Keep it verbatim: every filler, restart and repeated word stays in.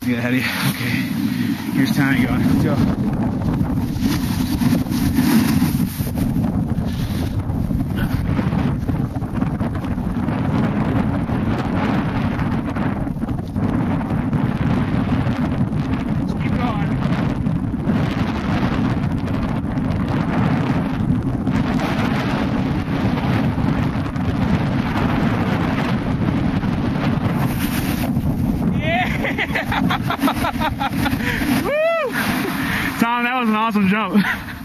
get ahead of you. Okay. Here's Tony going. Let's go. Woo! Tom, that was an awesome jump.